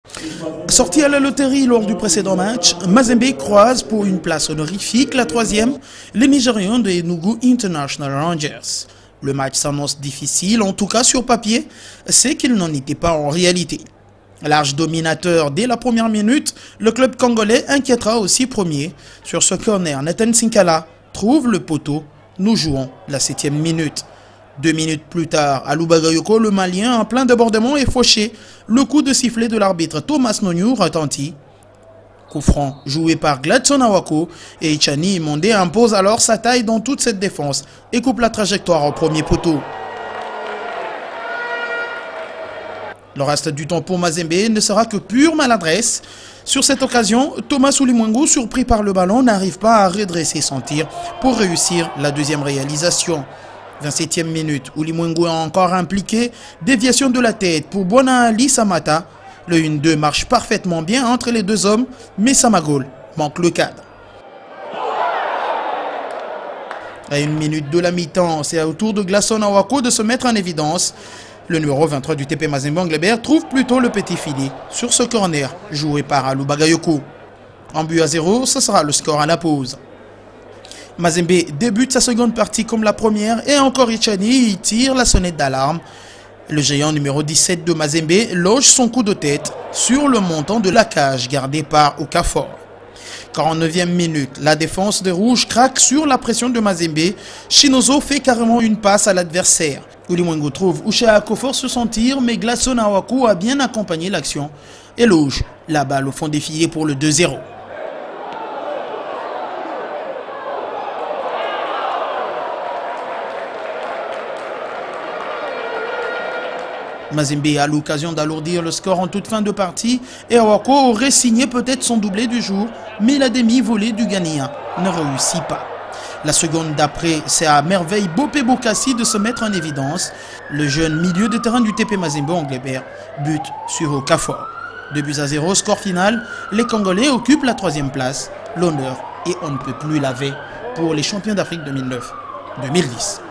Sorti à la loterie lors du précédent match, Mazembe croise pour une place honorifique, la troisième, les Nigérians de Enugu International Rangers. Le match s'annonce difficile, en tout cas sur papier, c'est qu'il n'en était pas en réalité. Large dominateur dès la première minute, le club congolais inquiétera aussi premier. Sur ce corner, Nathan Sinkala trouve le poteau. Nous jouons la 7e minute. 2 minutes plus tard, Alou Bagayoko, le Malien, en plein débordement, est fauché. Le coup de sifflet de l'arbitre Thomas Nonyu retentit. Coup franc joué par Gladson Awako et Ichani Imonde impose alors sa taille dans toute cette défense et coupe la trajectoire au premier poteau. Le reste du temps pour Mazembe ne sera que pure maladresse. Sur cette occasion, Thomas Ulimwengu, surpris par le ballon, n'arrive pas à redresser son tir pour réussir la deuxième réalisation. 27e minute, Ulimwengu est encore impliqué, déviation de la tête pour Bona Ali Samata. Le 1-2 marche parfaitement bien entre les deux hommes, mais Samagol manque le cadre. À 1 minute de la mi-temps, c'est au tour de Gladson Awako de se mettre en évidence. Le numéro 23 du TP Mazembe Anglebert trouve plutôt le petit filet sur ce corner joué par Alou Bagayoko. En but à 0, ce sera le score à la pause. Mazembe débute sa seconde partie comme la première et encore Ichani tire la sonnette d'alarme. Le géant numéro 17 de Mazembe loge son coup de tête sur le montant de la cage gardé par Okafor. 49e minute, la défense des Rouges craque sur la pression de Mazembe. Shinozo fait carrément une passe à l'adversaire. Ulimwengu trouve Ushea Akofor sur son tir, mais Gladson Awako a bien accompagné l'action et loge la balle au fond des filets pour le 2-0. Mazembe a l'occasion d'alourdir le score en toute fin de partie et Awako aurait signé peut-être son doublé du jour, mais la demi-volée du Ghanéen ne réussit pas. La seconde d'après, c'est à merveille Bopé Bokassi de se mettre en évidence. Le jeune milieu de terrain du TP Mazembe Anglebert bute sur Okafor. 2-0, score final, les Congolais occupent la 3e place. L'honneur et on ne peut plus laver pour les champions d'Afrique 2009-2010.